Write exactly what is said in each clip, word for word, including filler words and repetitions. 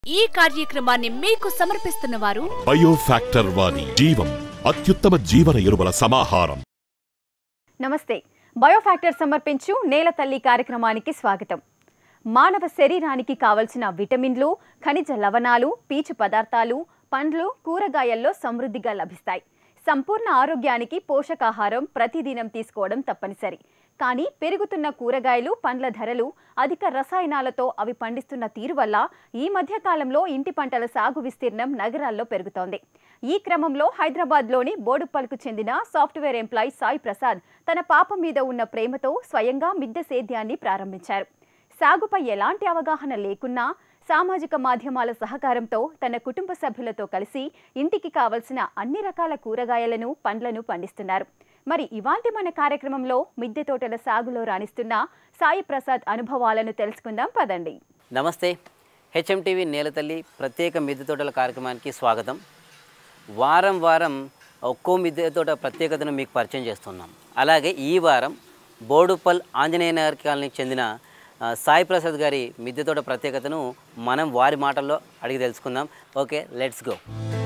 ఈ కార్యక్రమాన్ని మీకు సమర్పిస్తున్న వారు బయోఫ్యాక్టర్ వారి జీవం అత్యుత్తమ జీవన ఎరువుల సమాహారం. నమస్తే. బయోఫ్యాక్టర్ సమర్పించు నేల తల్లి కార్యక్రమానికి స్వాగతం. మానవ శరీరానికి కావలసిన విటమిన్లు, ఖనిజ లవణాలు, పీచు పదార్థాలు పండ్లు, కూరగాయల్లో సమృద్ధిగా లభిస్తాయి. సంపూర్ణ ఆరోగ్యానికి పోషకాహారం ప్రతిదినం తీసుకోవడం తప్పనిసరి. కానీ పెరుగుతున్న కూరగాయలు, పండ్ల ధరలు, అధిక రసాయనాలతో అవి పండిస్తున్న తీరు వల్ల ఈ మధ్య కాలంలో ఇంటి పంటల సాగు విస్తీర్ణం నగరాల్లో పెరుగుతోంది. ఈ క్రమంలో హైదరాబాద్లోని బోడుప్పల్కు చెందిన సాఫ్ట్వేర్ ఎంప్లాయీ సాయి ప్రసాద్ తన పాప మీద ఉన్న ప్రేమతో స్వయంగా మిద్దె సేద్యాన్ని ప్రారంభించారు. సాగుపై ఎలాంటి అవగాహన లేకున్నా సామాజిక మాధ్యమాల సహకారంతో తన కుటుంబ సభ్యులతో కలిసి ఇంటికి కావలసిన అన్ని రకాల కూరగాయలను, పండ్లను పండిస్తున్నారు. మరి ఇవాల్టి మన కార్యక్రమంలో మిద్దె తోటల సాగులో రాణిస్తున్న సాయి ప్రసాద్ అనుభవాలను తెలుసుకుందాం పదండి. నమస్తే. హెచ్ఎం టీవీ నేలతల్లి ప్రత్యేక మిద్దె తోటల కార్యక్రమానికి స్వాగతం. వారం వారం ఒక్కో మిద్దె తోట ప్రత్యేకతను మీకు పరిచయం చేస్తున్నాం. అలాగే ఈ వారం బోడుప్పల్ ఆంజనేయ నగర్ కాలనీకి చెందిన సాయి ప్రసాద్ గారి మిద్దె తోట ప్రత్యేకతను మనం వారి మాటల్లో అడిగి తెలుసుకుందాం. Okay, let's go.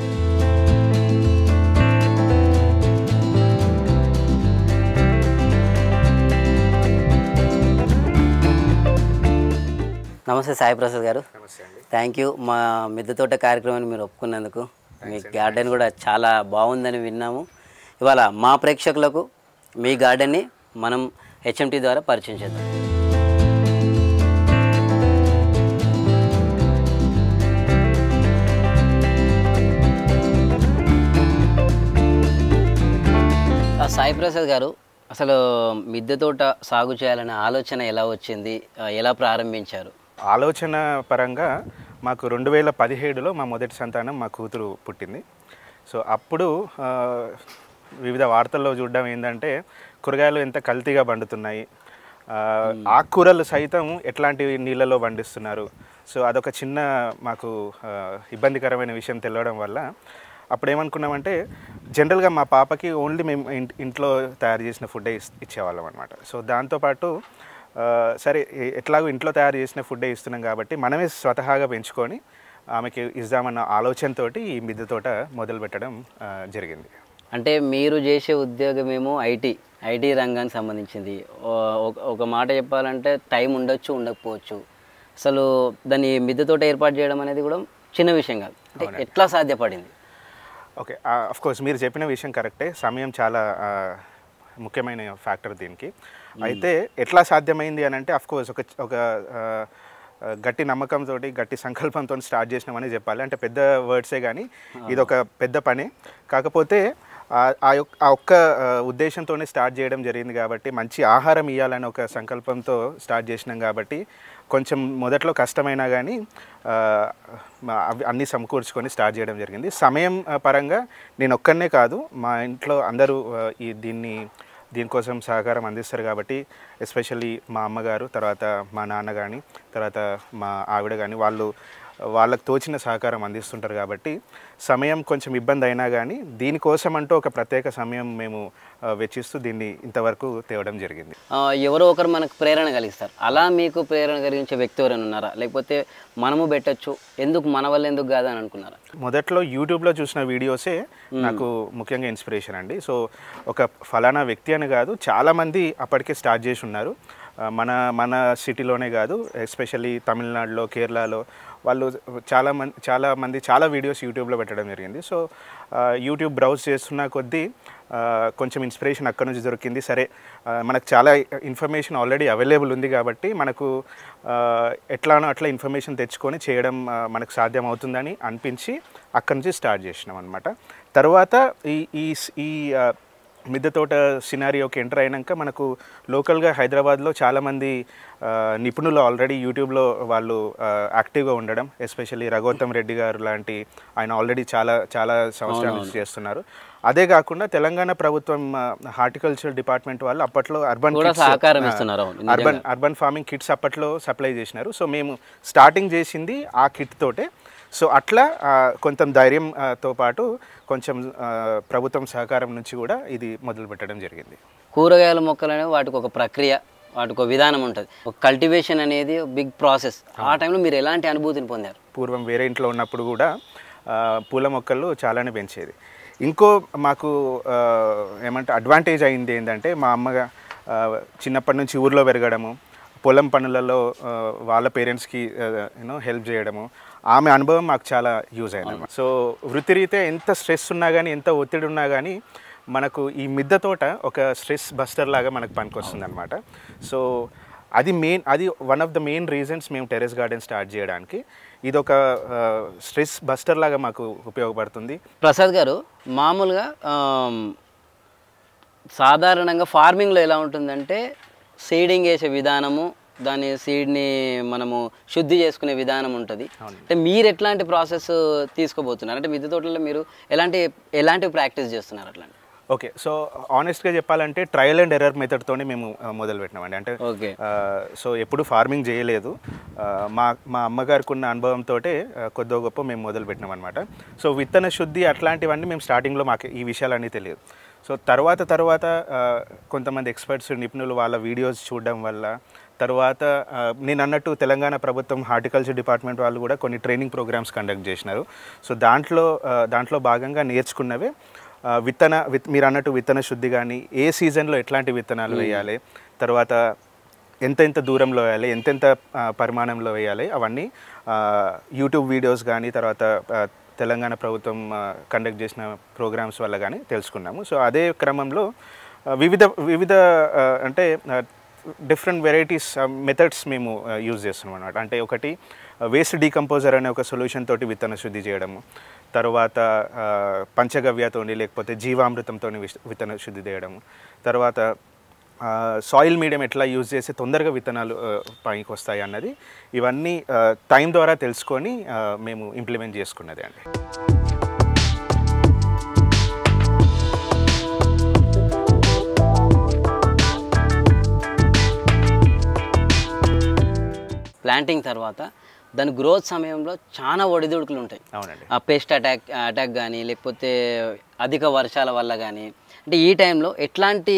నమస్తే సాయి ప్రసాద్ గారు. థ్యాంక్ యూ మా మిద్దె తోట కార్యక్రమాన్ని మీరు ఒప్పుకున్నందుకు. మీ గార్డెన్ కూడా చాలా బాగుందని విన్నాము. ఇవాళ మా ప్రేక్షకులకు మీ గార్డెన్ని మనం హెచ్ఎంటీ ద్వారా పరిచయం చేద్దాం. సాయి ప్రసాద్ గారు, అసలు మిద్దె తోట సాగు చేయాలనే ఆలోచన ఎలా వచ్చింది, ఎలా ప్రారంభించారు? ఆలోచన పరంగా మాకు రెండు వేల పదిహేడులో మా మొదటి సంతానం మా కూతురు పుట్టింది. సో అప్పుడు వివిధ వార్తల్లో చూడడం ఏంటంటే కూరగాయలు ఎంత కల్తీగా పండుతున్నాయి, ఆకుకూరలు సైతం ఎట్లాంటి నీళ్ళలో పండిస్తున్నారు. సో అదొక చిన్న మాకు ఇబ్బందికరమైన విషయం తెలియడం వల్ల అప్పుడు ఏమనుకున్నామంటే జనరల్గా మా పాపకి ఓన్లీ మేము ఇంట్లో తయారు చేసిన ఫుడ్డే ఇచ్చేవాళ్ళం అనమాట. సో దాంతోపాటు సరే ఎట్లాగో ఇంట్లో తయారు చేసిన ఫుడ్డే ఇస్తున్నాం కాబట్టి మనమే స్వతహాగా పెంచుకొని ఆమెకి ఇద్దామన్న ఆలోచనతో ఈ మిద్దె తోట మొదలు పెట్టడం జరిగింది. అంటే మీరు చేసే ఉద్యోగం ఏమో ఐటీ ఐటీ రంగానికి సంబంధించింది. ఒక మాట చెప్పాలంటే టైం ఉండొచ్చు, ఉండకపోవచ్చు. అసలు దాన్ని మిద్దె తోట ఏర్పాటు చేయడం అనేది కూడా చిన్న విషయం కాదు. అంటే ఎట్లా సాధ్యపడింది? ఓకే, అఫ్కోర్స్ మీరు చెప్పిన విషయం కరెక్టే. సమయం చాలా ముఖ్యమైన ఫ్యాక్టర్ దీనికి. అయితే ఎట్లా సాధ్యమైంది అని అంటే అఫ్కోర్స్ ఒక ఒక గట్టి నమ్మకంతో, గట్టి సంకల్పంతో స్టార్ట్ చేసినామని చెప్పాలి. అంటే పెద్ద వర్డ్సే కానీ ఇది ఒక పెద్ద పని. కాకపోతే ఆ యొక్క ఆ ఒక్క ఉద్దేశంతోనే స్టార్ట్ చేయడం జరిగింది కాబట్టి, మంచి ఆహారం ఇవ్వాలని ఒక సంకల్పంతో స్టార్ట్ చేసినాం కాబట్టి కొంచెం మొదట్లో కష్టమైనా కానీ అన్నీ సమకూర్చుకొని స్టార్ట్ చేయడం జరిగింది. సమయం పరంగా నేను ఒక్కనే కాదు, మా ఇంట్లో అందరూ ఈ దీన్ని దీనికోసం సహకారం అందిస్తారు కాబట్టి, ఎస్పెషల్లీ మా అమ్మగారు, తర్వాత మా నాన్న కానీ, తర్వాత మా ఆవిడ కానీ వాళ్ళు వాళ్ళకు తోచిన సహకారం అందిస్తుంటారు కాబట్టి సమయం కొంచెం ఇబ్బంది అయినా కానీ దీనికోసం అంటూ ఒక ప్రత్యేక సమయం మేము వెచ్చిస్తూ దీన్ని ఇంతవరకు తేవడం జరిగింది. ఎవరో ఒకరు మనకు ప్రేరణ కలిగిస్తారు. అలా మీకు ప్రేరణ కలిగించే వ్యక్తి ఎవరైనా ఉన్నారా? లేకపోతే మనము పెట్టచ్చు, ఎందుకు మన వల్ల ఎందుకు కాదని అనుకున్నారా? మొదట్లో యూట్యూబ్లో చూసిన వీడియోసే నాకు ముఖ్యంగా ఇన్స్పిరేషన్ అండి. సో ఒక ఫలానా వ్యక్తి అని కాదు, చాలామంది అప్పటికే స్టార్ట్ చేసి ఉన్నారు. మన మన సిటీలోనే కాదు, ఎస్పెషల్లీ తమిళనాడులో, కేరళలో వాళ్ళు చాలా మంది చాలా మంది చాలా వీడియోస్ యూట్యూబ్లో పెట్టడం జరిగింది. సో యూట్యూబ్ బ్రౌజ్ చేస్తున్న కొద్దీ కొంచెం ఇన్స్పిరేషన్ అక్కడ నుంచి దొరికింది. సరే మనకు చాలా ఇన్ఫర్మేషన్ ఆల్రెడీ అవైలబుల్ ఉంది కాబట్టి మనకు ఎట్లానో అట్లా ఇన్ఫర్మేషన్ తెచ్చుకొని చేయడం మనకు సాధ్యం అవుతుందని అనిపించి అక్కడి నుంచి స్టార్ట్ చేసినాం అనమాట. తర్వాత ఈ ఈ మిద్దె తోట సినారియోకి ఎంటర్ అయినాక మనకు లోకల్గా హైదరాబాద్లో చాలామంది నిపుణులు ఆల్రెడీ యూట్యూబ్లో వాళ్ళు యాక్టివ్గా ఉండడం, ఎస్పెషల్లీ రఘోత్తమ్ రెడ్డి గారు లాంటి ఆయన ఆల్రెడీ చాలా చాలా సంవత్సరాల నుంచి చేస్తున్నారు. అదే కాకుండా తెలంగాణ ప్రభుత్వం హార్టికల్చర్ డిపార్ట్మెంట్ వాళ్ళు అప్పట్లో urban urban urban farming kits అప్పట్లో సప్లై చేసినారు. సో మేము స్టార్టింగ్ చేసింది ఆ కిట్ తోటే. సో అట్లా కొంచెం ధైర్యంతో పాటు కొంచెం ప్రభుత్వం సహకారం నుంచి కూడా ఇది మొదలు పెట్టడం జరిగింది. కూరగాయల మొక్కలు అనేవి వాటికి ఒక ప్రక్రియ, వాటికి ఒక విధానం ఉంటుంది. ఒక కల్టివేషన్ అనేది బిగ్ ప్రాసెస్. ఆ టైంలో మీరు ఎలాంటి అనుభూతిని పొందారు? పూర్వం వేరే ఇంట్లో ఉన్నప్పుడు కూడా పూల మొక్కలు చాలానే పెంచేది. ఇంకో మాకు ఏమంటే అడ్వాంటేజ్ అయింది ఏంటంటే మా అమ్మగా చిన్నప్పటి నుంచి ఊర్లో పెరగడము, పొలం పనులలో వాళ్ళ పేరెంట్స్కి యూనో హెల్ప్ చేయడము, ఆమె అనుభవం మాకు చాలా యూజ్ అయింది. సో వృత్తిరీతే ఎంత స్ట్రెస్ ఉన్నా కానీ ఎంత ఒత్తిడి ఉన్నా కానీ మనకు ఈ మిద్దె తోట ఒక స్ట్రెస్ బస్టర్ లాగా మనకు పనికొస్తుంది అనమాట. సో అది మెయిన్ అది one of the main reasons మేము టెర్రస్ గార్డెన్ స్టార్ట్ చేయడానికి. ఇది ఒక స్ట్రెస్ బస్టర్ లాగా మాకు ఉపయోగపడుతుంది. ప్రసాద్ గారు, మామూలుగా సాధారణంగా ఫార్మింగ్లో ఎలా ఉంటుందంటే సీడింగ్ వేసే విధానము, దాని సీడ్ని మనము శుద్ధి చేసుకునే విధానం ఉంటుంది. అంటే మీరు ఎట్లాంటి ప్రాసెస్ తీసుకోబోతున్నారు? అంటే మిద్దె తోటలో మీరు ఎలాంటి ఎలాంటి ప్రాక్టీస్ చేస్తున్నారు అట్లాంటి? ఓకే, సో ఆనెస్ట్గా చెప్పాలంటే ట్రయల్ అండ్ ఎర్రర్ మెథడ్తోనే మేము మొదలు పెట్టినామండి. అంటే ఓకే, సో ఎప్పుడు ఫార్మింగ్ చేయలేదు. మా మా అమ్మగారికి ఉన్న అనుభవంతో కొద్దో గొప్ప మేము మొదలు పెట్టినాం అనమాట. సో విత్తన శుద్ధి అట్లాంటివన్నీ మేము స్టార్టింగ్లో మాకు ఈ విషయాలన్నీ తెలియదు. సో తర్వాత తర్వాత కొంతమంది ఎక్స్పర్ట్స్ నిపుణులు వాళ్ళ వీడియోస్ చూడడం వల్ల, తర్వాత నేను అన్నట్టు తెలంగాణ ప్రభుత్వం హార్టికల్చర్ డిపార్ట్మెంట్ వాళ్ళు కూడా కొన్ని ట్రైనింగ్ ప్రోగ్రామ్స్ కండక్ట్ చేసినారు. సో దాంట్లో దాంట్లో భాగంగా నేర్చుకున్నవే విత్తన విత్ మీరు అన్నట్టు విత్తన శుద్ధి కానీ, ఏ సీజన్లో ఎట్లాంటి విత్తనాలు వేయాలి, తర్వాత ఎంత ఎంత దూరంలో వేయాలి, ఎంతెంత పరిమాణంలో వేయాలి, అవన్నీ యూట్యూబ్ వీడియోస్ కానీ, తర్వాత తెలంగాణ ప్రభుత్వం కండక్ట్ చేసిన ప్రోగ్రామ్స్ వల్ల కానీ తెలుసుకున్నాము. సో అదే క్రమంలో వివిధ వివిధ అంటే డిఫరెంట్ వెరైటీస్ మెథడ్స్ మేము యూజ్ చేస్తున్నాం అన్నమాట. అంటే ఒకటి వేస్ట్ డీకంపోజర్ అనే ఒక సొల్యూషన్ తోటి విత్తన శుద్ధి చేయడము, తర్వాత పంచగవ్యతో లేకపోతే జీవామృతంతో విత్తన శుద్ధి చేయడము, తర్వాత సాయిల్ మీడియం ఎట్లా యూజ్ చేసి తొందరగా విత్తనాలు పైకి వస్తాయి అన్నది, ఇవన్నీ టైం ద్వారా తెలుసుకొని మేము ఇంప్లిమెంట్ చేసుకున్నది అండి. ప్లాంటింగ్ తర్వాత దాని గ్రోత్ సమయంలో చాలా ఒడిదుడుకులు ఉంటాయి. అవునండి. ఆ పెస్ట్ అటాక్ అటాక్ కానీ, లేకపోతే అధిక వర్షాల వల్ల కానీ, అంటే ఈ టైంలో ఎట్లాంటి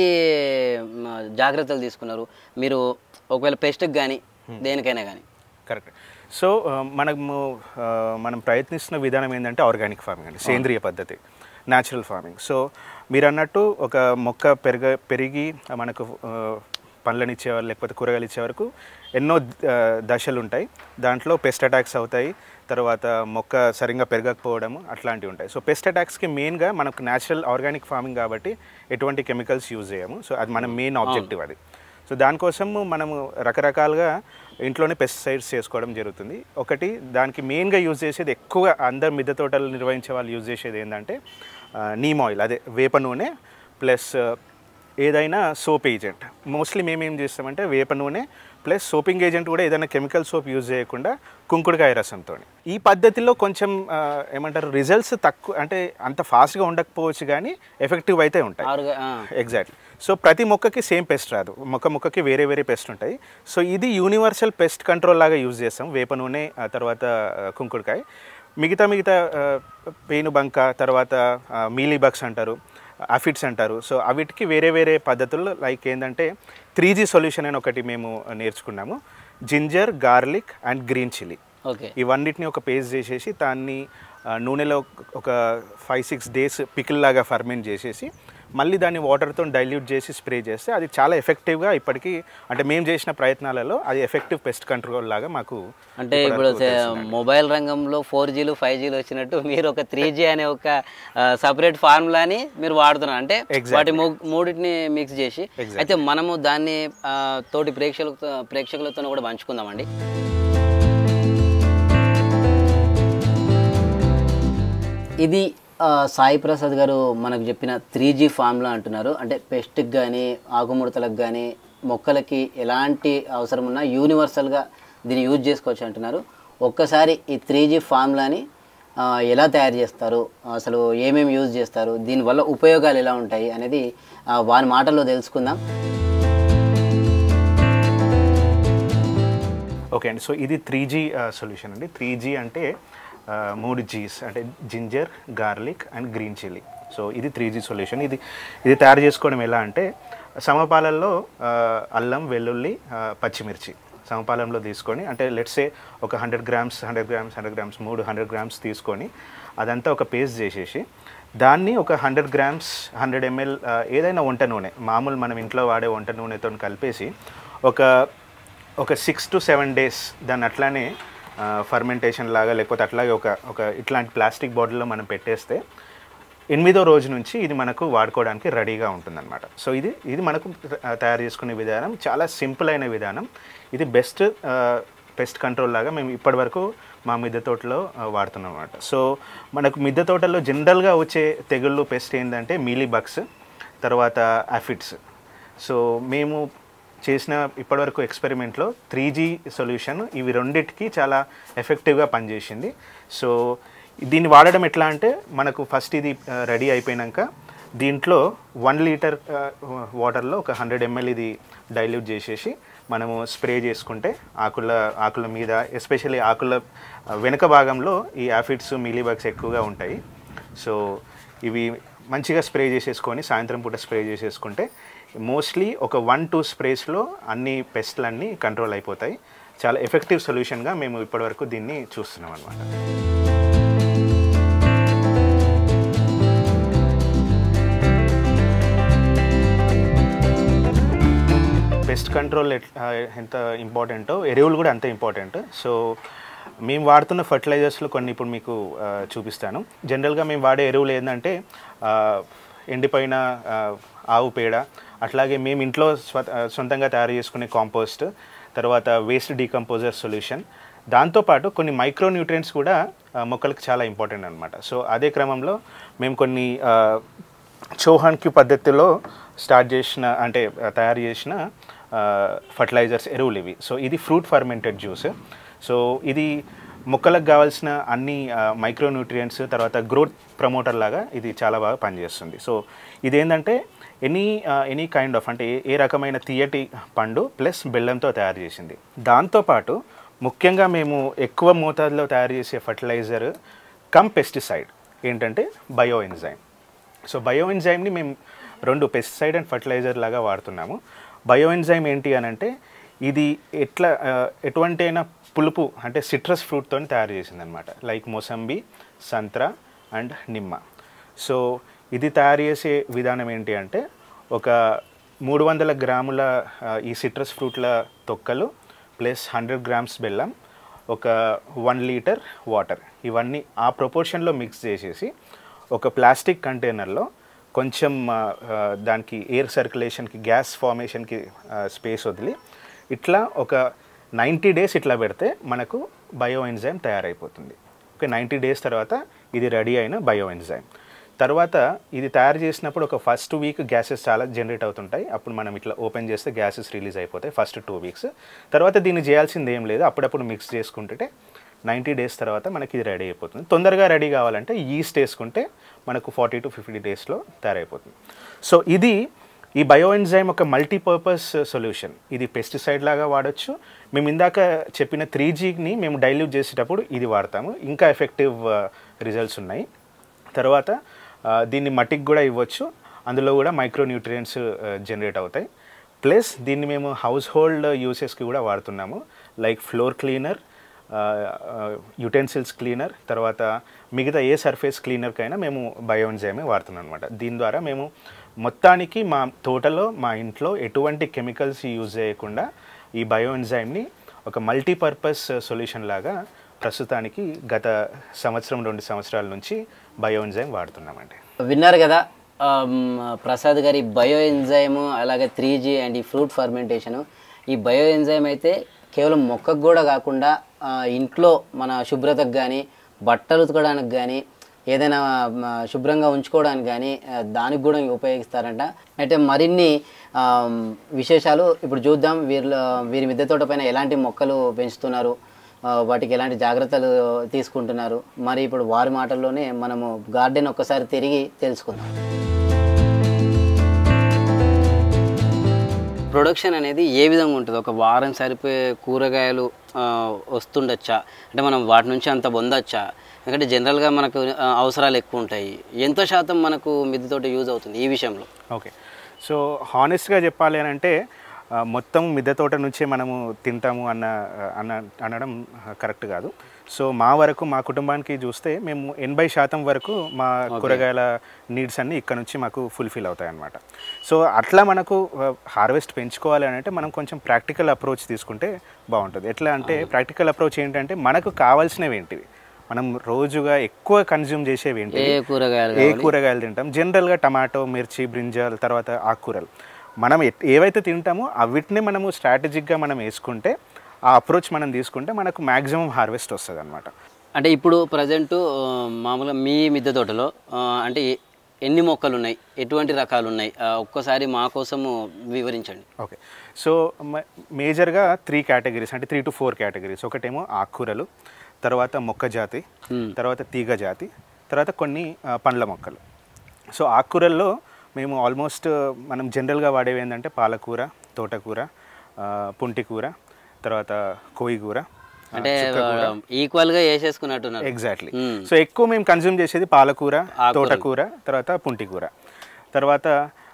జాగ్రత్తలు తీసుకున్నారు మీరు? ఒకవేళ పెస్ట్కి కానీ దేనికైనా కానీ. కరెక్ట్. సో మనము మనం ప్రయత్నిస్తున్న విధానం ఏంటంటే ఆర్గానిక్ ఫార్మింగ్ అండి, సేంద్రియ పద్ధతి, న్యాచురల్ ఫార్మింగ్. సో మీరు అన్నట్టు ఒక మొక్క పెరగ పెరిగి మనకు పండ్లను ఇచ్చేవారు లేకపోతే కూరగాయలు ఇచ్చే వరకు ఎన్నో దశలు ఉంటాయి. దాంట్లో పెస్ట్ అటాక్స్ అవుతాయి, తర్వాత మొక్క సరిగ్గా పెరగకపోవడము అట్లాంటివి ఉంటాయి. సో పెస్ట్ అటాక్స్కి మెయిన్గా మనకు న్యాచురల్ ఆర్గానిక్ ఫార్మింగ్ కాబట్టి ఎటువంటి కెమికల్స్ యూజ్ చేయము. సో అది మన మెయిన్ ఆబ్జెక్టివ్ అది. సో దానికోసము మనము రకరకాలుగా ఇంట్లోనే పెస్టిసైడ్స్ చేసుకోవడం జరుగుతుంది. ఒకటి దానికి మెయిన్గా యూజ్ చేసేది, ఎక్కువ అందరు మిద్దె తోటలు నిర్వహించే వాళ్ళు యూజ్ చేసేది ఏంటంటే నీమ్ ఆయిల్, అదే వేప నూనె ప్లస్ ఏదైనా సోప్ ఏజెంట్. మోస్ట్లీ మేము ఏం చేస్తామంటే వేప నూనె ప్లస్ సోపింగ్ ఏజెంట్ కూడా ఏదైనా కెమికల్ సోప్ యూజ్ చేయకుండా కుంకుడుకాయ రసంతో. ఈ పద్ధతిలో కొంచెం ఏమంటారు రిజల్ట్స్ తక్కువ, అంటే అంత ఫాస్ట్గా ఉండకపోవచ్చు కానీ ఎఫెక్టివ్ అయితే ఉంటాయి. ఎగ్జాక్ట్లీ. సో ప్రతి మొక్కకి సేమ్ పెస్ట్ రాదు, మొక్క మొక్కకి వేరే వేరే పెస్ట్ ఉంటాయి. సో ఇది యూనివర్సల్ పెస్ట్ కంట్రోల్ లాగా యూజ్ చేస్తాం, వేప నూనె తర్వాత కుంకుడుకాయ. మిగతా మిగతా పేనుబంక, తర్వాత మీలీ బగ్స్ అంటారు, అఫిడ్స్ అంటారు. సో అవిటికి వేరే వేరే పద్ధతుల్లో, లైక్ ఏంటంటే త్రీ జీ సొల్యూషన్ అని ఒకటి మేము నేర్చుకున్నాము. Ginger, garlic and green chilli, okay, ఇవన్నిటిని ఒక పేస్ట్ చేసేసి దాన్ని నూనెలో ఒక ఫైవ్ సిక్స్ డేస్ పికిల్ లాగా ఫర్మెంట్ చేసేసి మళ్ళీ దాన్ని వాటర్తో డైల్యూట్ చేసి స్ప్రే చేస్తే అది చాలా ఎఫెక్టివ్గా ఇప్పటికీ, అంటే మేము చేసిన ప్రయత్నాలలో అది ఎఫెక్టివ్ పెస్ట్ కంట్రోల్ లాగా మాకు. అంటే ఇప్పుడు మొబైల్ రంగంలో ఫోర్ జీలు ఫైవ్ జీలు వచ్చినట్టు మీరు ఒక త్రీ జీ అనే ఒక సపరేట్ ఫార్ములాని మీరు వాడుతున్నారు, అంటే వాటి మూడింటిని మిక్స్ చేసి. అయితే మనము దాన్ని తోటి ప్రేక్షకులతో ప్రేక్షకులతో కూడా పంచుకుందామండి. ఇది సాయి ప్రసాద్ గారు మనకు చెప్పిన త్రీ జీ ఫార్ములా అంటున్నారు. అంటే పెస్ట్కి కానీ ఆకుముడతలకు కానీ మొక్కలకి ఎలాంటి అవసరం ఉన్నా యూనివర్సల్గా దీన్ని యూజ్ చేసుకోవచ్చు అంటున్నారు. ఒక్కసారి ఈ త్రీ జీ ఫార్ములాని ఎలా తయారు చేస్తారు, అసలు ఏమేమి యూజ్ చేస్తారు, దీనివల్ల ఉపయోగాలు ఎలా ఉంటాయి అనేది వారి మాటల్లో తెలుసుకుందాం. ఓకే అండి. సో ఇది త్రీ జీ సొల్యూషన్ అండి. త్రీ జీ అంటే మూడు జీస్, అంటే ginger, garlic and green chilli. So ఇది త్రీ జీ సొల్యూషన్. ఇది ఇది తయారు చేసుకోవడం ఎలా అంటే సమపాలల్లో అల్లం వెల్లుల్లి పచ్చిమిర్చి సమపాలంలో తీసుకొని, అంటే లెట్సే ఒక hundred grams hundred grams hundred grams మూడు హండ్రెడ్ గ్రామ్స్ తీసుకొని అదంతా ఒక పేస్ట్ చేసేసి దాన్ని ఒక హండ్రెడ్ గ్రామ్స్ హండ్రెడ్ ఎంఎల్ ఏదైనా వంట నూనె మామూలు మనం ఇంట్లో వాడే వంట నూనెతో కలిపేసి ఒక ఒక సిక్స్ టు సెవెన్ డేస్ దాన్ని అట్లానే ఫర్మెంటేషన్ లాగా లేకపోతే అట్లాగే ఒక ఒక ఇట్లాంటి ప్లాస్టిక్ బాటిల్లో మనం పెట్టేస్తే ఎనిమిదో రోజు నుంచి ఇది మనకు వాడుకోవడానికి రెడీగా ఉంటుందన్నమాట. సో ఇది ఇది మనకు తయారు చేసుకునే విధానం చాలా సింపుల్ అయిన విధానం. ఇది బెస్ట్ పెస్ట్ కంట్రోల్ లాగా మేము ఇప్పటివరకు మా మిద్దె తోటలో వాడుతున్నాం అన్నమాట. సో మనకు మిద్దె తోటలో జనరల్గా వచ్చే తెగుళ్ళు పెస్ట్ ఏంటంటే మీలీ బగ్స్, తర్వాత ఆఫిడ్స్. సో మేము చేసిన ఇప్పటివరకు ఎక్స్పెరిమెంట్లో త్రీ జీ సొల్యూషన్ ఇవి రెండింటికి చాలా ఎఫెక్టివ్గా పనిచేసింది. సో దీన్ని వాడడం ఎట్లా అంటే మనకు ఫస్ట్ ఇది రెడీ అయిపోయాక దీంట్లో వన్ లీటర్ వాటర్లో ఒక హండ్రెడ్ ఎంఎల్ ఇది డైల్యూట్ చేసేసి మనము స్ప్రే చేసుకుంటే ఆకుల ఆకుల మీద ఎస్పెషల్లీ ఆకుల వెనుక భాగంలో ఈ ఆఫిడ్స్ మీలీబగ్స్ ఎక్కువగా ఉంటాయి. సో ఇవి మంచిగా స్ప్రే చేసేసుకొని సాయంత్రం పూట స్ప్రే చేసేసుకుంటే మోస్ట్లీ ఒక వన్ టూ స్ప్రేస్లో అన్ని పెస్ట్లన్నీ కంట్రోల్ అయిపోతాయి. చాలా ఎఫెక్టివ్ సొల్యూషన్గా మేము ఇప్పటివరకు దీన్ని చూస్తున్నాం అన్నమాట. పెస్ట్ కంట్రోల్ ఎంత ఇంపార్టెంటో ఎరువులు కూడా అంతే ఇంపార్టెంట్. సో మేము వాడుతున్న ఫర్టిలైజర్స్లో కొన్ని ఇప్పుడు మీకు చూపిస్తాను. జనరల్గా మేము వాడే ఎరువులు ఏంటంటే ఎండిపోయిన ఆవు పేడ, అట్లాగే మేము ఇంట్లో స్వ సొంతంగా తయారు చేసుకునే కాంపోస్ట్, తర్వాత వేస్ట్ డీకంపోజర్ సొల్యూషన్, దాంతోపాటు కొన్ని మైక్రో న్యూట్రియంట్స్ కూడా మొక్కలకు చాలా ఇంపార్టెంట్ అనమాట. సో అదే క్రమంలో మేము కొన్ని చౌహాన్ క్యూ పద్ధతిలో స్టార్ట్ చేసిన అంటే తయారు చేసిన ఫర్టిలైజర్స్ ఎరువులు ఇవి. సో ఇది ఫ్రూట్ ఫర్మెంటెడ్ జ్యూస్. సో ఇది మొక్కలకు కావాల్సిన అన్ని మైక్రో న్యూట్రియంట్స్ తర్వాత గ్రోత్ ప్రమోటర్ లాగా ఇది చాలా బాగా పనిచేస్తుంది. సో ఇదేంటంటే ఎనీ ఎనీ కైండ్ ఆఫ్ అంటే ఏ రకమైన తీయటి పండు ప్లస్ బెల్లంతో తయారు చేసింది. దాంతోపాటు ముఖ్యంగా మేము ఎక్కువ మోతాదులో తయారు చేసే ఫర్టిలైజర్ కమ్ పెస్టిసైడ్ ఏంటంటే బయో ఎంజైమ్. సో బయో ఎంజైమ్ని మేము రెండు పెస్టిసైడ్ అండ్ ఫర్టిలైజర్ లాగా వాడుతున్నాము. బయో ఎంజైమ్ ఏంటి అని అంటే ఇది ఎట్లా ఎటువంటి అయినా పులుపు అంటే సిట్రస్ ఫ్రూట్తో తయారు చేసిందనమాట, లైక్ మోసంబి, సంత్రా అండ్ నిమ్మ. సో ఇది తయారు చేసే విధానం ఏంటి అంటే ఒక మూడు వందల గ్రాముల ఈ సిట్రస్ ఫ్రూట్ల తొక్కలు ప్లస్ హండ్రెడ్ గ్రామ్స్ బెల్లం, ఒక వన్ లీటర్ వాటర్, ఇవన్నీ ఆ ప్రపోర్షన్లో మిక్స్ చేసేసి ఒక ప్లాస్టిక్ కంటైనర్లో కొంచెం దానికి ఎయిర్ సర్క్యులేషన్కి గ్యాస్ ఫార్మేషన్కి స్పేస్ వదిలి ఇట్లా ఒక నైంటీ డేస్ ఇట్లా పెడితే మనకు బయో ఎంజైమ్ తయారైపోతుంది. ఓకే, నైంటీ డేస్ తర్వాత ఇది రెడీ అయిన బయో ఎంజైమ్. తర్వాత ఇది తయారు చేసినప్పుడు ఒక ఫస్ట్ వీక్ గ్యాసెస్ చాలా జనరేట్ అవుతుంటాయి. అప్పుడు మనం ఇట్లా ఓపెన్ చేస్తే గ్యాసెస్ రిలీజ్ అయిపోతాయి ఫస్ట్ టూ వీక్స్. తర్వాత దీన్ని చేయాల్సింది ఏం లేదు, అప్పుడప్పుడు మిక్స్ చేసుకుంటే నైంటీ డేస్ తర్వాత మనకి ఇది రెడీ అయిపోతుంది. తొందరగా రెడీ కావాలంటే ఈస్ట్ వేసుకుంటే మనకు ఫార్టీ టు ఫిఫ్టీ డేస్లో తయారైపోతుంది. సో ఇది ఈ బయో ఎంజైమ్ ఒక మల్టీపర్పస్ సొల్యూషన్. ఇది పెస్టిసైడ్ లాగా వాడచ్చు. మేము ఇందాక చెప్పిన త్రీ జీని మేము డైల్యూట్ చేసేటప్పుడు ఇది వాడతాము, ఇంకా ఎఫెక్టివ్ రిజల్ట్స్ ఉన్నాయి. తర్వాత దీన్ని మట్టికి కూడా ఇవ్వచ్చు, అందులో కూడా మైక్రో న్యూట్రియంట్స్ జనరేట్ అవుతాయి. ప్లస్ దీన్ని మేము హౌస్ హోల్డ్ యూసెస్కి కూడా వాడుతున్నాము, like floor cleaner, utensils cleaner, తర్వాత మిగతా ఏ సర్ఫేస్ క్లీనర్కైనా మేము బయో ఎంజైమే వాడుతున్నాం అనమాట. దీని ద్వారా మేము మొత్తానికి మా తోటలో మా ఇంట్లో ఎటువంటి కెమికల్స్ యూజ్ చేయకుండా ఈ బయో ఎంజైమ్ని ఒక మల్టీపర్పస్ సొల్యూషన్ లాగా ప్రస్తుతానికి గత సంవత్సరం రెండు సంవత్సరాల నుంచి బయో ఎంజైమ్ వాడుతున్నామండి. విన్నారు కదా ప్రసాద్ గారి బయో ఎంజైమ్, అలాగే త్రీ జీ అండ్ ఈ ఫ్రూట్ ఫర్మెంటేషను. ఈ బయో ఎంజైమ్ అయితే కేవలం మొక్కకు కూడా కాకుండా ఇంట్లో మన శుభ్రతకు కానీ బట్టలు ఉతకడానికి కానీ ఏదైనా శుభ్రంగా ఉంచుకోవడానికి కానీ దానికి కూడా ఉపయోగిస్తారంట. అయితే మరిన్ని విశేషాలు ఇప్పుడు చూద్దాం. వీరిలో వీరి మిద్దె తోట పైన ఎలాంటి మొక్కలు పెంచుతున్నారు, వాటికి ఎలాంటి జాగ్రత్తలు తీసుకుంటున్నారు, మరి ఇప్పుడు వారి మాటల్లోనే మనము గార్డెన్ ఒక్కసారి తిరిగి తెలుసుకుందాం. ప్రొడక్షన్ అనేది ఏ విధంగా ఉంటుంది? ఒక వారం సరిపోయే కూరగాయలు వస్తుండొచ్చా, అంటే మనం వాటి నుంచి అంత పొందొచ్చా? ఎందుకంటే జనరల్గా మనకు అవసరాలు ఎక్కువ ఉంటాయి. ఎంత శాతం మనకు మిద్దె తోట యూజ్ అవుతుంది ఈ విషయంలో? ఓకే, సో హానెస్ట్గా చెప్పాలి అని అంటే మొత్తం మిద్దె తోట నుంచే మనము తింటాము అన్న అన్న అనడం కరెక్ట్ కాదు. సో మా వరకు మా కుటుంబానికి చూస్తే మేము ఎనభై శాతం వరకు మా కూరగాయల నీడ్స్ అన్నీ ఇక్కడ నుంచి మాకు ఫుల్ఫిల్ అవుతాయి అన్నమాట. సో అట్లా మనకు హార్వెస్ట్ పెంచుకోవాలి అని అంటే మనం కొంచెం ప్రాక్టికల్ అప్రోచ్ తీసుకుంటే బాగుంటుంది. ఎట్లా అంటే ప్రాక్టికల్ అప్రోచ్ ఏంటంటే మనకు కావాల్సినవి ఏంటివి, మనం రోజుగా ఎక్కువ కన్జ్యూమ్ చేసేవి ఏంటి, ఏ కూరగాయలు ఏ కూరగాయలు తింటాం. జనరల్గా టమాటో, మిర్చి, బ్రింజాల్, తర్వాత ఆకుకూరలు మనం ఏవైతే తింటామో అవిటిని మనము స్ట్రాటజిక్గా మనం వేసుకుంటే, ఆ అప్రోచ్ మనం తీసుకుంటే మనకు మ్యాక్సిమం హార్వెస్ట్ వస్తుంది అనమాట. అంటే ఇప్పుడు ప్రజెంట్ మామూలుగా మీ మిద్దె తోటలో అంటే ఎన్ని మొక్కలు ఉన్నాయి, ఎటువంటి రకాలు ఉన్నాయి, ఒక్కసారి మా కోసము వివరించండి. ఓకే, సో మేజర్గా త్రీ కేటగిరీస్ అంటే త్రీ టు ఫోర్ కేటగిరీస్. ఒకటేమో ఆకుకూరలు, తర్వాత మొక్క జాతి, తర్వాత తీగ జాతి, తర్వాత కొన్ని పండ్ల మొక్కలు. సో ఆకుకూరల్లో మేము ఆల్మోస్ట్ మనం జనరల్గా వాడేవి ఏంటంటే పాలకూర, తోటకూర, పుంటికూర, తర్వాత కోయిగూర, అంటే ఈక్వల్గా వేసేసుకున్నట్టున్నారు. ఎగ్జాక్ట్లీ. సో ఎక్కువ మేము కన్జ్యూమ్ చేసేది పాలకూర, తోటకూర, తర్వాత పుంటికూర. తర్వాత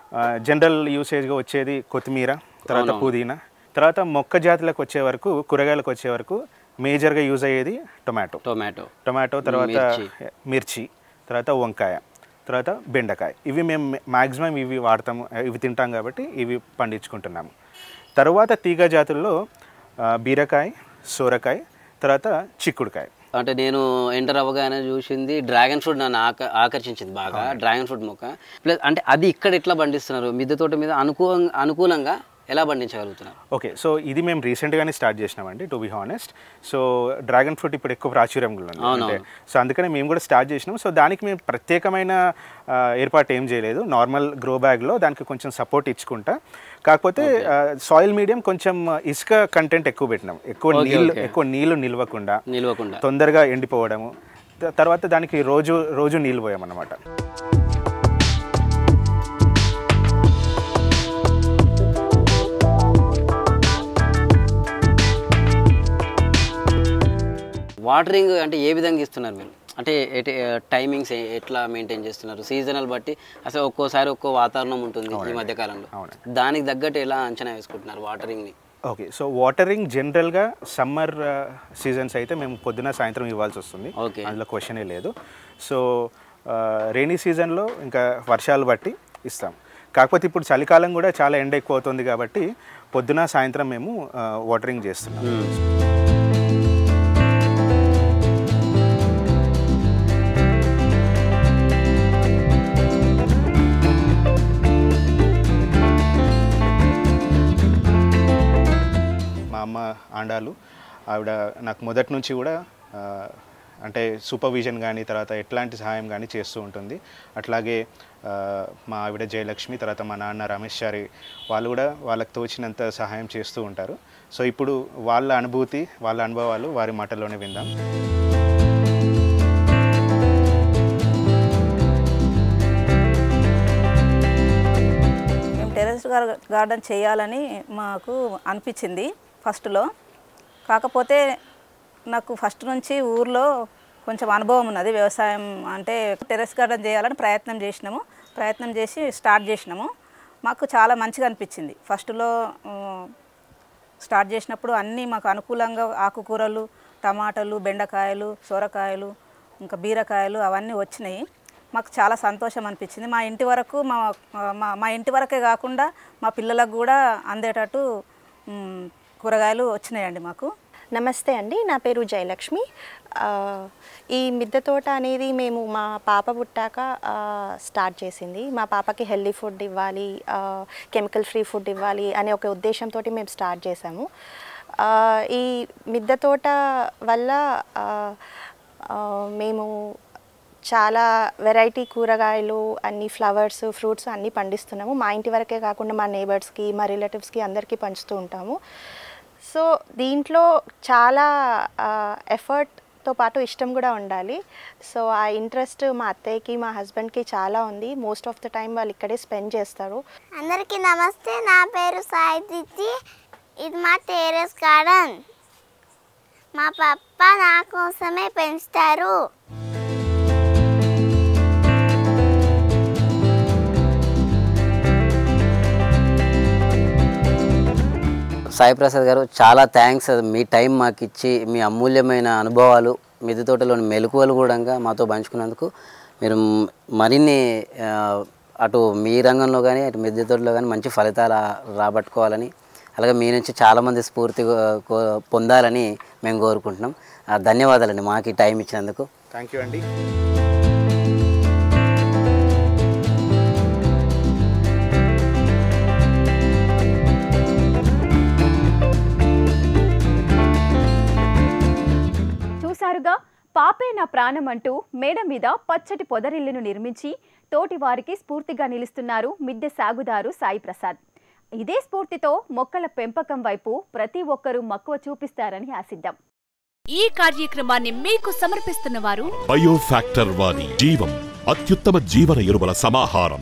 జనరల్ యూసేజ్గా వచ్చేది కొత్తిమీర, తర్వాత పుదీనా. తర్వాత మొక్క జాతులకు వచ్చే వరకు, కూరగాయలకు వచ్చే వరకు మేజర్గా యూజ్ అయ్యేది టొమాటో టొమాటో టొమాటో తర్వాత మిర్చి, తర్వాత వంకాయ, తర్వాత బెండకాయ. ఇవి మేము మ్యాక్సిమం ఇవి వాడతాము, ఇవి తింటాం కాబట్టి ఇవి పండించుకుంటున్నాము. తర్వాత తీగ జాతుల్లో బీరకాయ, సోరకాయ, తర్వాత చిక్కుడుకాయ. అంటే నేను ఎంటర్ అవ్వగానే చూసింది డ్రాగన్ ఫ్రూట్ నన్ను ఆక ఆకర్షించింది బాగా. డ్రాగన్ ఫ్రూట్ మొక్క ప్లస్ అంటే అది ఇక్కడ ఎట్లా పండిస్తున్నారు, మిద్దె తోట మీద అనుకూల అనుకూలంగా ఎలా పండించగలుగుతున్నారు? ఓకే, సో ఇది మేము రీసెంట్గానే స్టార్ట్ చేసినామండి, to be honest. So dragon fruit ఇప్పుడు ఎక్కువ ప్రాచుర్యంలో ఉంది అంటే, సో అందుకనే మేము కూడా స్టార్ట్ చేసినాం. సో దానికి మేము ప్రత్యేకమైన ఏర్పాటు ఏం చేయలేదు, నార్మల్ గ్రో బ్యాగ్లో దానికి కొంచెం సపోర్ట్ ఇచ్చుకుంటా. కాకపోతే సాయిల్ మీడియం కొంచెం ఇసుక కంటెంట్ ఎక్కువ పెట్టినాం, ఎక్కువ నీళ్ళు ఎక్కువ నీళ్లు నిల్వకుండా నిల్వకుండా తొందరగా ఎండిపోవడము. తర్వాత దానికి రోజు రోజు నీళ్ళు పోయామన్నమాట. వాటరింగ్ అంటే ఏ విధంగా ఇస్తున్నారు మీరు? అంటే టైమింగ్స్ ఎట్లా మెయింటైన్ చేస్తున్నారు? సీజనల్ బట్టి అసలు ఒక్కోసారి ఒక్కో వాతావరణం ఉంటుంది ఈ మధ్యకాలంలో, దానికి తగ్గట్టు ఎలా అంచనా వేసుకుంటున్నారు వాటరింగ్ని? ఓకే, సో వాటరింగ్ జనరల్గా సమ్మర్ సీజన్స్ అయితే మేము పొద్దున సాయంత్రం ఇవ్వాల్సి వస్తుంది, అందులో క్వశ్చనే లేదు. సో రెయినీ సీజన్లో ఇంకా వర్షాలు బట్టి ఇస్తాం. కాకపోతే ఇప్పుడు చలికాలం కూడా చాలా ఎండ ఎక్కువ అవుతుంది కాబట్టి పొద్దున సాయంత్రం మేము వాటరింగ్ చేస్తున్నాం. అమ్మ ఆండాలు ఆవిడ నాకు మొదటి నుంచి కూడా అంటే సూపర్విజన్ కానీ తర్వాత ఎట్లాంటి సహాయం కానీ చేస్తూ ఉంటుంది. అట్లాగే మా ఆవిడ జయలక్ష్మి, తర్వాత మా నాన్న రమేష్ చారి వాళ్ళు కూడా వాళ్ళకి తోచినంత సహాయం చేస్తూ ఉంటారు. సో ఇప్పుడు వాళ్ళ అనుభూతి, వాళ్ళ అనుభవాలు వారి మాటల్లోనే విందాం. మేము టెర్రస్ గార్డెన్ చేయాలని మాకు అనిపించింది ఫస్ట్లో. కాకపోతే నాకు ఫస్ట్ నుంచి ఊర్లో కొంచెం అనుభవం ఉన్నది వ్యవసాయం అంటే. టెర్రస్ గార్డెన్ చేయాలని ప్రయత్నం చేసినాము, ప్రయత్నం చేసి స్టార్ట్ చేసినాము. మాకు చాలా మంచిగా అనిపించింది. ఫస్ట్లో స్టార్ట్ చేసినప్పుడు అన్నీ మాకు అనుకూలంగా ఆకుకూరలు, టమాటాలు, బెండకాయలు, సొరకాయలు, ఇంకా బీరకాయలు అవన్నీ వచ్చినాయి. మాకు చాలా సంతోషం అనిపించింది. మా ఇంటి వరకు మా మా ఇంటి వరకే కాకుండా మా పిల్లలకు కూడా అందేటట్టు కూరగాయలు వచ్చినాయండి మాకు. నమస్తే అండి, నా పేరు జయలక్ష్మి. ఈ మిద్దె తోట అనేది మేము మా పాప పుట్టాక స్టార్ట్ చేసింది. మా పాపకి హెల్దీ ఫుడ్ ఇవ్వాలి, కెమికల్ ఫ్రీ ఫుడ్ ఇవ్వాలి అనే ఒక ఉద్దేశంతో మేము స్టార్ట్ చేసాము. ఈ మిద్దె తోట వల్ల మేము చాలా వెరైటీ కూరగాయలు, అన్ని ఫ్లవర్స్, ఫ్రూట్స్ అన్నీ పండిస్తున్నాము. మా ఇంటి వరకే కాకుండా మా నేబర్స్కి, మా రిలేటివ్స్కి అందరికీ పంచుతూ ఉంటాము. సో దీంట్లో చాలా ఎఫర్ట్తో పాటు ఇష్టం కూడా ఉండాలి. సో ఆ ఇంట్రెస్ట్ మా అత్తయ్యకి, మా హస్బెండ్కి చాలా ఉంది. మోస్ట్ ఆఫ్ ద టైం వాళ్ళు ఇక్కడే స్పెండ్ చేస్తారు. అందరికీ నమస్తే, నా పేరు సాయిదిత్తి. ఇది మా టెర్రస్ గార్డెన్. మా పప్ప నా కోసమే పెంచుతారు. సాయి ప్రసాద్ గారు చాలా థ్యాంక్స్. మీ టైం మాకు ఇచ్చి మీ అమూల్యమైన అనుభవాలు మిద్దె తోటలోని మెలకువలు కూడా మాతో పంచుకున్నందుకు మీరు మరిన్ని అటు మీ రంగంలో కానీ అటు మిద్దె తోటలో కానీ మంచి ఫలితాలు రాబట్టుకోవాలని అలాగే మీ నుంచి చాలామంది స్ఫూర్తి పొందాలని మేము కోరుకుంటున్నాం. ధన్యవాదాలండి మాకు ఈ టైం ఇచ్చినందుకు. థ్యాంక్ యూ అండి. చూసారుగా, పాపే నా ప్రాణం అంటూ మేడ మీద పచ్చటి పొదరిల్లును నిర్మించి తోటి వారికి స్ఫూర్తిగా నిలుస్తున్నారు మిద్దె సాగుదారు సాయి ప్రసాద్. ఇదే స్ఫూర్తితో మొక్కల పెంపకం వైపు ప్రతి ఒక్కరూ మక్కువ చూపిస్తారని ఆశిద్దాం. ఈ కార్యక్రమాన్ని మీకు సమర్పిస్తున్న వారు బయో ఫ్యాక్టర్ వారి జీవం అత్యుత్తమ జీవన ఎరువుల సమాహారం.